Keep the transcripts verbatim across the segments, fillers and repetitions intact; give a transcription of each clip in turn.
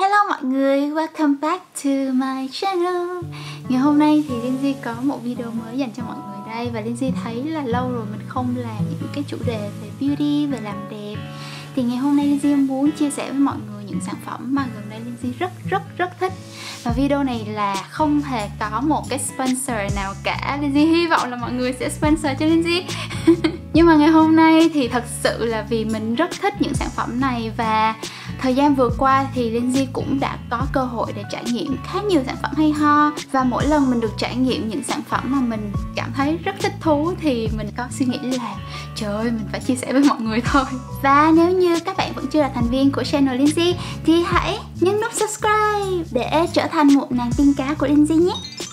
Hello mọi người, welcome back to my channel. Ngày hôm nay thì Lindsay có một video mới dành cho mọi người đây. Và Lindsay thấy là lâu rồi mình không làm những cái chủ đề về beauty, về làm đẹp. Thì ngày hôm nay Lindsay muốn chia sẻ với mọi người những sản phẩm mà gần đây Lindsay rất rất rất thích. Và video này là không hề có một cái sponsor nào cả. Lindsay hy vọng là mọi người sẽ sponsor cho Lindsay. Nhưng mà ngày hôm nay thì thật sự là vì mình rất thích những sản phẩm này. Và thời gian vừa qua thì Lindsay cũng đã có cơ hội để trải nghiệm khá nhiều sản phẩm hay ho. Và mỗi lần mình được trải nghiệm những sản phẩm mà mình cảm thấy rất thích thú thì mình có suy nghĩ là trời ơi, mình phải chia sẻ với mọi người thôi. Và nếu như các bạn vẫn chưa là thành viên của channel Lindsay thì hãy nhấn nút subscribe để trở thành một nàng tiên cá của Lindsay nhé.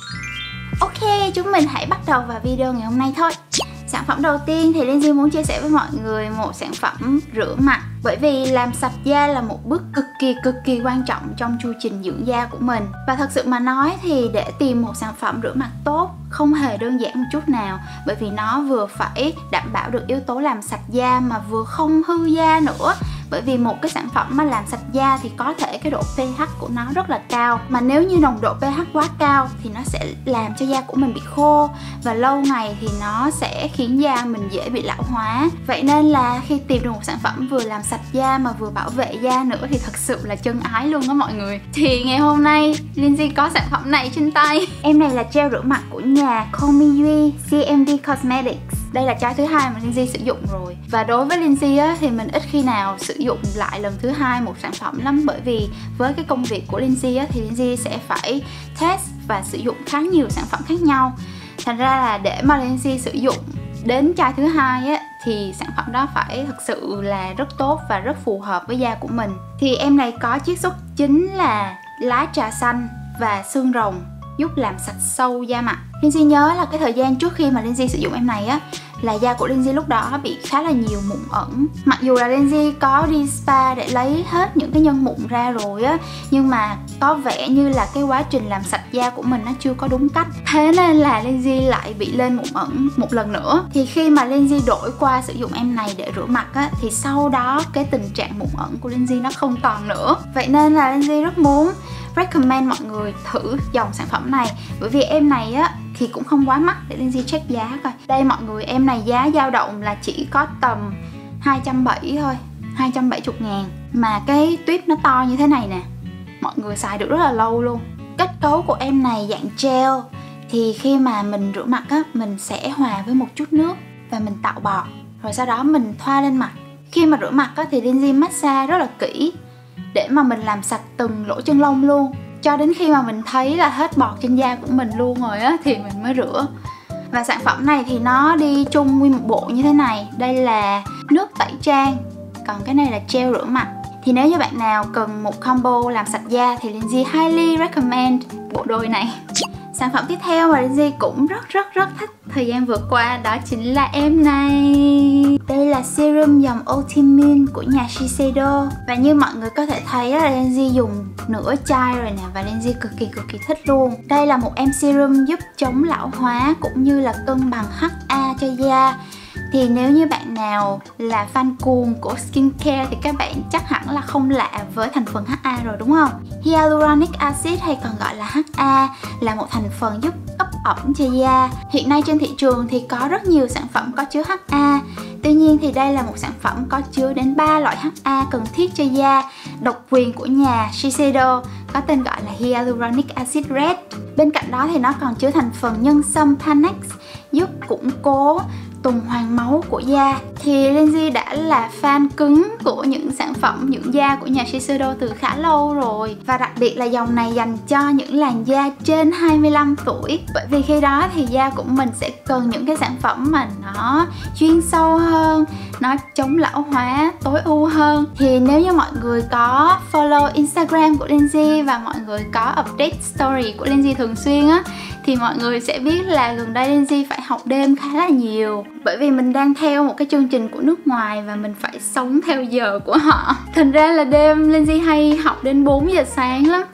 Ok, chúng mình hãy bắt đầu vào video ngày hôm nay thôi. Sản phẩm đầu tiên thì Lindsay muốn chia sẻ với mọi người một sản phẩm rửa mặt. Bởi vì làm sạch da là một bước cực kỳ cực kỳ quan trọng trong chu trình dưỡng da của mình. Và thật sự mà nói thì để tìm một sản phẩm rửa mặt tốt không hề đơn giản một chút nào. Bởi vì nó vừa phải đảm bảo được yếu tố làm sạch da mà vừa không hư da nữa. Bởi vì một cái sản phẩm mà làm sạch da thì có thể cái độ pH của nó rất là cao. Mà nếu như nồng độ pH quá cao thì nó sẽ làm cho da của mình bị khô. Và lâu ngày thì nó sẽ khiến da mình dễ bị lão hóa. Vậy nên là khi tìm được một sản phẩm vừa làm sạch da mà vừa bảo vệ da nữa thì thật sự là chân ái luôn á mọi người. Thì ngày hôm nay Lindsay có sản phẩm này trên tay. Em này là gel rửa mặt của nhà Komiui xê em đê Cosmetics. Đây là chai thứ hai mà Lindsay sử dụng rồi. Và đối với Lindsay á, thì mình ít khi nào sử dụng lại lần thứ hai một sản phẩm lắm. Bởi vì với cái công việc của Lindsay á, thì Lindsay sẽ phải test và sử dụng khá nhiều sản phẩm khác nhau. Thành ra là để mà Lindsay sử dụng đến chai thứ hai á, thì sản phẩm đó phải thực sự là rất tốt và rất phù hợp với da của mình. Thì em này có chiết xuất chính là lá trà xanh và xương rồng, giúp làm sạch sâu da mặt. Lindsay nhớ là cái thời gian trước khi mà Lindsay sử dụng em này á, là da của Lindsay lúc đó bị khá là nhiều mụn ẩn. Mặc dù là Lindsay có đi spa để lấy hết những cái nhân mụn ra rồi á, nhưng mà có vẻ như là cái quá trình làm sạch da của mình nó chưa có đúng cách. Thế nên là Lindsay lại bị lên mụn ẩn một lần nữa. Thì khi mà Lindsay đổi qua sử dụng em này để rửa mặt á, thì sau đó cái tình trạng mụn ẩn của Lindsay nó không còn nữa. Vậy nên là Lindsay rất muốn recommend mọi người thử dòng sản phẩm này. Bởi vì em này á thì cũng không quá mắc, để Lindsay check giá coi. Đây mọi người, em này giá dao động là chỉ có tầm hai trăm bảy mươi thôi, hai trăm bảy mươi ngàn. Mà cái tuyếp nó to như thế này nè, mọi người xài được rất là lâu luôn. Kết cấu của em này dạng gel. Thì khi mà mình rửa mặt á, mình sẽ hòa với một chút nước và mình tạo bọt, rồi sau đó mình thoa lên mặt. Khi mà rửa mặt á, thì Lindsay massage rất là kỹ để mà mình làm sạch từng lỗ chân lông luôn, cho đến khi mà mình thấy là hết bọt trên da của mình luôn rồi á thì mình mới rửa. Và sản phẩm này thì nó đi chung nguyên một bộ như thế này. Đây là nước tẩy trang, còn cái này là gel rửa mặt. Thì nếu như bạn nào cần một combo làm sạch da thì Lindsay highly recommend bộ đôi này. Sản phẩm tiếp theo mà Lindsay cũng rất rất rất thích thời gian vừa qua đó chính là em này. Đây là serum dòng Ultimune của nhà Shiseido. Và như mọi người có thể thấy là Lindsay dùng nửa chai rồi nè, và Lindsay cực kỳ cực kỳ thích luôn. Đây là một em serum giúp chống lão hóa cũng như là cân bằng hát a cho da. Thì nếu như bạn nào là fan cuồng của skincare thì các bạn chắc hẳn là không lạ với thành phần hát a rồi đúng không? Hyaluronic acid hay còn gọi là hát a là một thành phần giúp ấp ẩm cho da. Hiện nay trên thị trường thì có rất nhiều sản phẩm có chứa hát a. Tuy nhiên thì đây là một sản phẩm có chứa đến ba loại hát a cần thiết cho da, độc quyền của nhà Shiseido, có tên gọi là Hyaluronic acid red. Bên cạnh đó thì nó còn chứa thành phần nhân sâm Panax giúp củng cố tuần hoàn máu của da. Thì Lindsay đã là fan cứng của những sản phẩm dưỡng da của nhà Shiseido từ khá lâu rồi. Và đặc biệt là dòng này dành cho những làn da trên hai mươi lăm tuổi. Bởi vì khi đó thì da của mình sẽ cần những cái sản phẩm mà nó chuyên sâu hơn, nó chống lão hóa, tối ưu hơn. Thì nếu như mọi người có follow Instagram của Lindsay và mọi người có update story của Lindsay thường xuyên á, thì mọi người sẽ biết là gần đây Lindsay phải học đêm khá là nhiều. Bởi vì mình đang theo một cái chương trình của nước ngoài và mình phải sống theo giờ của họ. Thành ra là đêm Lindsay hay học đến bốn giờ sáng lắm.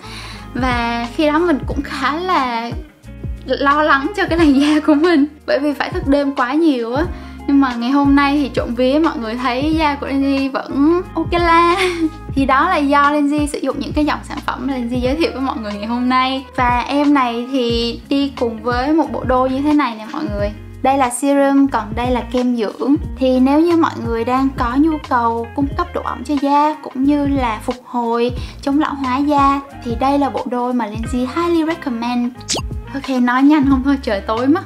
Và khi đó mình cũng khá là lo lắng cho cái làn da của mình, bởi vì phải thức đêm quá nhiều á. Nhưng mà ngày hôm nay thì trộm vía mọi người thấy da của Lindsay vẫn ok la. Thì đó là do Lindsay sử dụng những cái dòng sản phẩm mà Lindsay giới thiệu với mọi người ngày hôm nay. Và em này thì đi cùng với một bộ đôi như thế này nè mọi người. Đây là serum, còn đây là kem dưỡng. Thì nếu như mọi người đang có nhu cầu cung cấp độ ẩm cho da cũng như là phục hồi, chống lão hóa da, thì đây là bộ đôi mà Lindsay highly recommend. Ok, nói nhanh không thôi trời tối mất.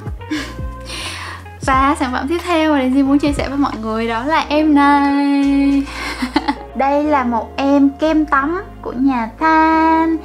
Và sản phẩm tiếp theo mà Lindsay muốn chia sẻ với mọi người đó là em này. Đây là một em kem tắm của nhà Than.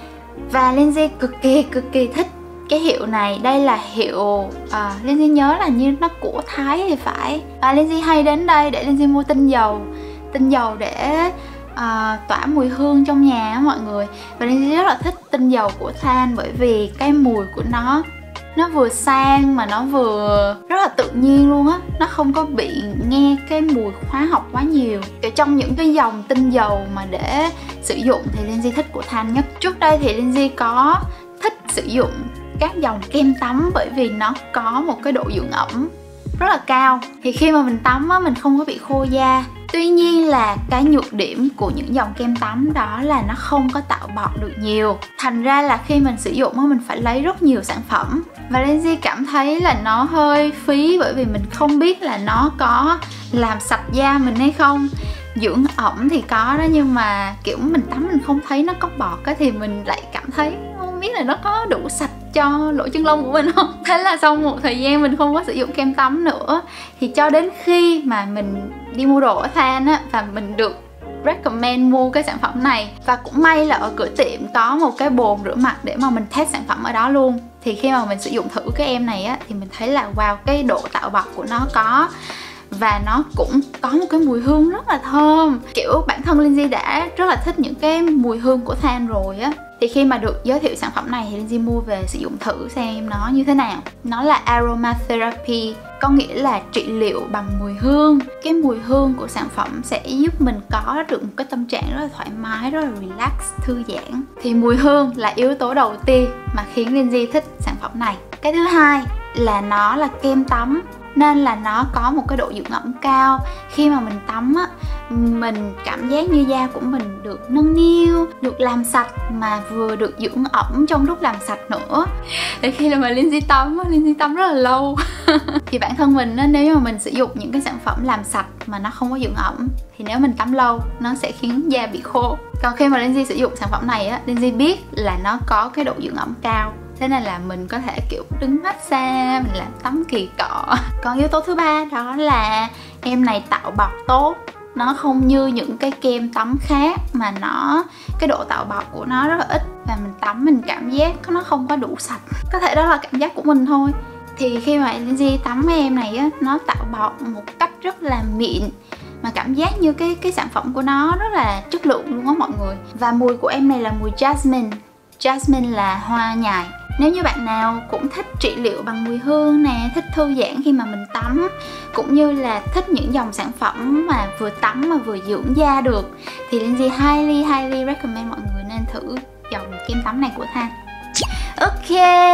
Và Lindsay cực kỳ cực kỳ thích cái hiệu này. Đây là hiệu à, Lindsay nhớ là như nó của Thái thì phải. Và Lindsay hay đến đây để Lindsay mua tinh dầu. Tinh dầu để à, tỏa mùi hương trong nhà á mọi người. Và Lindsay rất là thích tinh dầu của Than bởi vì cái mùi của nó nó vừa sang mà nó vừa rất là tự nhiên luôn á. Nó không có bị nghe cái mùi hóa học quá nhiều. Kiểu trong những cái dòng tinh dầu mà để sử dụng thì Lindsay thích của Than nhất. Trước đây thì Lindsay có thích sử dụng các dòng kem tắm bởi vì nó có một cái độ dưỡng ẩm rất là cao. Thì khi mà mình tắm á, mình không có bị khô da. Tuy nhiên là cái nhược điểm của những dòng kem tắm đó là nó không có tạo bọt được nhiều. Thành ra là khi mình sử dụng á, mình phải lấy rất nhiều sản phẩm. Và Lindsay cảm thấy là nó hơi phí bởi vì mình không biết là nó có làm sạch da mình hay không. Dưỡng ẩm thì có đó, nhưng mà kiểu mình tắm mình không thấy nó có bọt á, thì mình lại cảm thấy không biết là nó có đủ sạch cho lỗ chân lông của mình không. Thế là sau một thời gian mình không có sử dụng kem tắm nữa. Thì cho đến khi mà mình đi mua đồ ở Than á, và mình được recommend mua cái sản phẩm này. Và cũng may là ở cửa tiệm có một cái bồn rửa mặt để mà mình test sản phẩm ở đó luôn. Thì khi mà mình sử dụng thử cái em này á, thì mình thấy là wow, cái độ tạo bọt của nó có. Và nó cũng có một cái mùi hương rất là thơm. Kiểu bản thân Lindsay đã rất là thích những cái mùi hương của Than rồi á. Thì khi mà được giới thiệu sản phẩm này thì Lindsay mua về sử dụng thử xem nó như thế nào. Nó là aromatherapy, có nghĩa là trị liệu bằng mùi hương. Cái mùi hương của sản phẩm sẽ giúp mình có được một cái tâm trạng rất là thoải mái, rất là relax, thư giãn. Thì mùi hương là yếu tố đầu tiên mà khiến Lindsay thích sản phẩm này. Cái thứ hai là nó là kem tắm, nên là nó có một cái độ dưỡng ẩm cao. Khi mà mình tắm á, mình cảm giác như da của mình được nâng niu, được làm sạch mà vừa được dưỡng ẩm trong lúc làm sạch nữa. Để khi mà Lindsay tắm á, Lindsay tắm rất là lâu. Thì bản thân mình á, nếu như mà mình sử dụng những cái sản phẩm làm sạch mà nó không có dưỡng ẩm thì nếu mình tắm lâu nó sẽ khiến da bị khô. Còn khi mà Lindsay sử dụng sản phẩm này á, Lindsay biết là nó có cái độ dưỡng ẩm cao. Thế nên là mình có thể kiểu đứng massage, mình làm tắm kỳ cọ. Còn yếu tố thứ ba đó là em này tạo bọt tốt. Nó không như những cái kem tắm khác mà nó cái độ tạo bọt của nó rất là ít. Và mình tắm mình cảm giác nó không có đủ sạch. Có thể đó là cảm giác của mình thôi. Thì khi mà Lindsay tắm cái em này á, nó tạo bọt một cách rất là mịn. Mà cảm giác như cái, cái sản phẩm của nó rất là chất lượng luôn á mọi người. Và mùi của em này là mùi jasmine. Jasmine là hoa nhài. Nếu như bạn nào cũng thích trị liệu bằng mùi hương nè, thích thư giãn khi mà mình tắm, cũng như là thích những dòng sản phẩm mà vừa tắm mà vừa dưỡng da được, thì Lindsay highly highly recommend mọi người nên thử dòng kem tắm này của Than. Ok,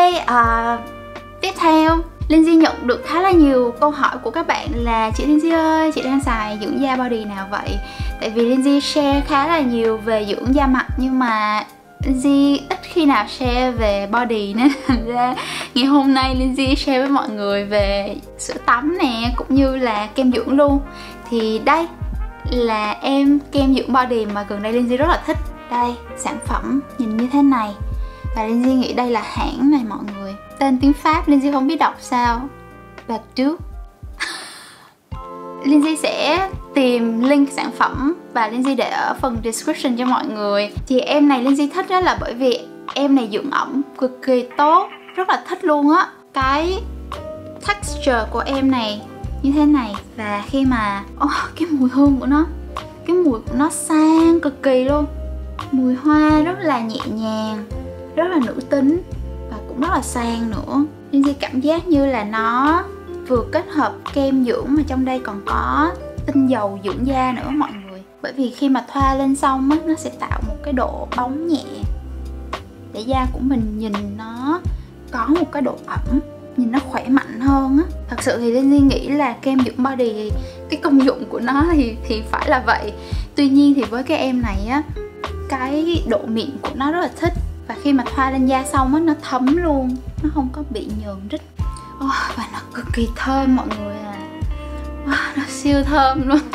uh, tiếp theo Lindsay nhận được khá là nhiều câu hỏi của các bạn là chị Lindsay ơi, chị đang xài dưỡng da body nào vậy? Tại vì Lindsay share khá là nhiều về dưỡng da mặt nhưng mà Lindsay ít khi nào share về body nên thành ra ngày hôm nay Lindsay share với mọi người về sữa tắm nè, cũng như là kem dưỡng luôn. Thì đây là em kem dưỡng body mà gần đây Lindsay rất là thích. Đây, sản phẩm nhìn như thế này. Và Lindsay nghĩ đây là hãng này mọi người. Tên tiếng Pháp Lindsay không biết đọc sao. Badu. Lindsay sẽ tìm link sản phẩm và Lindsay để ở phần description cho mọi người. Thì em này Lindsay thích đó là bởi vì em này dưỡng ẩm cực kỳ tốt, rất là thích luôn á. Cái texture của em này như thế này. Và khi mà oh, cái mùi hương của nó, cái mùi của nó sang cực kỳ luôn. Mùi hoa rất là nhẹ nhàng, rất là nữ tính và cũng rất là sang nữa. Lindsay cảm giác như là nó vừa kết hợp kem dưỡng mà trong đây còn có tinh dầu dưỡng da nữa mọi người. Bởi vì khi mà thoa lên xong á, nó sẽ tạo một cái độ bóng nhẹ để da của mình nhìn nó có một cái độ ẩm, nhìn nó khỏe mạnh hơn á. Thật sự thì Lindsay nghĩ là kem dưỡng body thì cái công dụng của nó thì, thì phải là vậy. Tuy nhiên thì với cái em này á, cái độ mịn của nó rất là thích. Và khi mà thoa lên da xong á, nó thấm luôn, nó không có bị nhờn rít. oh, Và nó cực kỳ thơm mọi người à. Wow, nó siêu thơm luôn.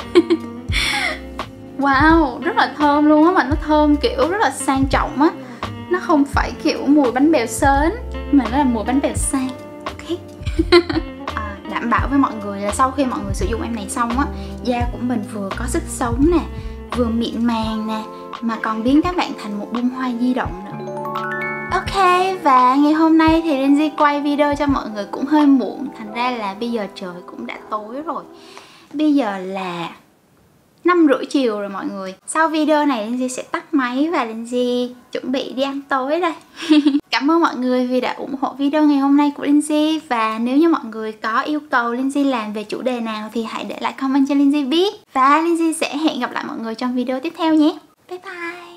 Wow, rất là thơm luôn á, mà nó thơm kiểu rất là sang trọng á. Nó không phải kiểu mùi bánh bèo sến, mà nó là mùi bánh bèo sang. Ok. à, Đảm bảo với mọi người là sau khi mọi người sử dụng em này xong á, da của mình vừa có sức sống nè, vừa mịn màng nè, mà còn biến các bạn thành một bông hoa di động nữa. Ok, và ngày hôm nay thì Lindsay quay video cho mọi người cũng hơi muộn. Thành ra là bây giờ trời cũng đã tối rồi. Bây giờ là năm rưỡi chiều rồi mọi người. Sau video này Lindsay sẽ tắt máy và Lindsay chuẩn bị đi ăn tối đây. Cảm ơn mọi người vì đã ủng hộ video ngày hôm nay của Lindsay. Và nếu như mọi người có yêu cầu Lindsay làm về chủ đề nào thì hãy để lại comment cho Lindsay biết. Và Lindsay sẽ hẹn gặp lại mọi người trong video tiếp theo nhé. Bye bye.